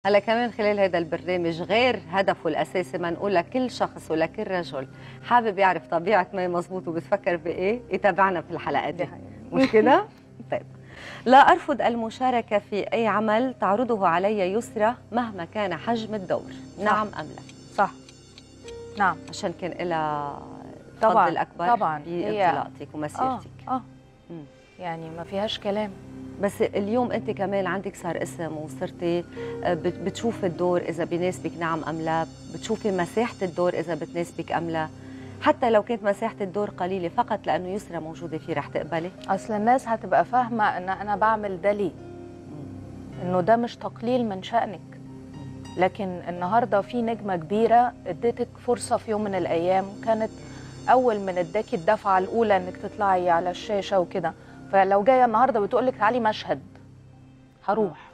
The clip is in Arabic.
هلا كمان خلال هذا البرنامج غير هدفه الاساسي ما نقول لكل شخص ولكل رجل حابب يعرف طبيعه مي مزبوط وبتفكر بايه يتابعنا في الحلقه دي، مش كده؟ طيب، لا ارفض المشاركه في اي عمل تعرضه علي يسرى مهما كان حجم الدور. صح. نعم ام لا؟ صح. نعم، عشان كان لها طبعا الفضل الاكبر طبعا في انطلاقتك ومسيرتك. يعني ما فيهاش كلام. بس اليوم انت كمان عندك صار اسم وصرتي بتشوفي الدور اذا بيناسبك نعم ام لا، بتشوفي مساحه الدور اذا بتناسبك ام لا، حتى لو كانت مساحه الدور قليله فقط لانه يسرى موجوده فيه رح تقبلي؟ اصل الناس هتبقى فاهمه ان انا بعمل ده ليه، انه ده مش تقليل من شأنك، لكن النهارده في نجمه كبيره اديتك فرصه في يوم من الايام، كانت اول من اداكي الدفعه الاولى انك تطلعي على الشاشه وكده، فلو جايه النهارده بتقولك تعالي مشهد هروح.